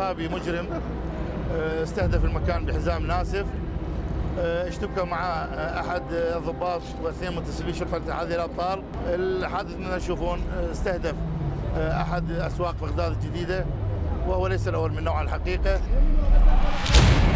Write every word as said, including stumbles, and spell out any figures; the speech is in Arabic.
ارهابي مجرم استهدف المكان بحزام ناسف، اشتبك مع احد الضباط واثنين منتسبي شرطه هذه الابطال. الحادث مثل ما تشوفون استهدف احد اسواق بغداد الجديده، وهو ليس الاول من نوعه الحقيقه.